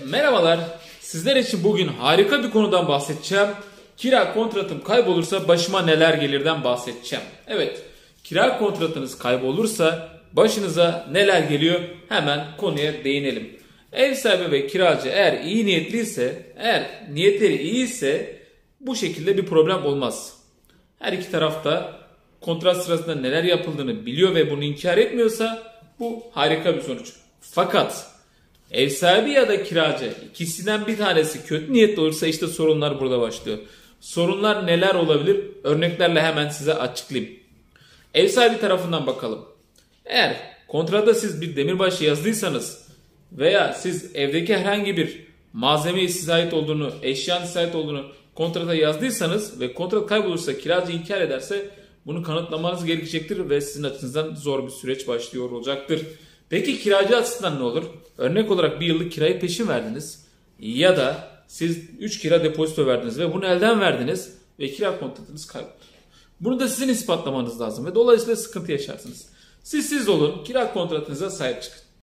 Merhabalar. Sizler için bugün harika bir konudan bahsedeceğim. Kira kontratım kaybolursa başıma neler gelirden bahsedeceğim. Evet, kira kontratınız kaybolursa başınıza neler geliyor? Hemen konuya değinelim. Ev sahibi ve kiracı eğer iyi niyetliyse, eğer niyetleri iyiyse bu şekilde bir problem olmaz. Her iki tarafta kontrat sırasında neler yapıldığını biliyor ve bunu inkar etmiyorsa bu harika bir sonuç. Fakat ev sahibi ya da kiracı ikisinden bir tanesi kötü niyetli olursa işte sorunlar burada başlıyor. Sorunlar neler olabilir? Örneklerle hemen size açıklayayım. Ev sahibi tarafından bakalım. Eğer kontratta siz bir demirbaşı yazdıysanız veya siz evdeki herhangi bir malzemeyi size ait olduğunu, eşyanın size ait olduğunu kontrata yazdıysanız ve kontrat kaybolursa, kiracı inkar ederse bunu kanıtlamanız gerekecektir ve sizin açınızdan zor bir süreç başlıyor olacaktır. Peki kiracı açısından ne olur? Örnek olarak bir yıllık kirayı peşin verdiniz ya da siz 3 kira depozito verdiniz ve bunu elden verdiniz ve kira kontratınız kayboldu. Bunu da sizin ispatlamanız lazım ve dolayısıyla sıkıntı yaşarsınız. Siz olun, kira kontratınıza sahip çıkın.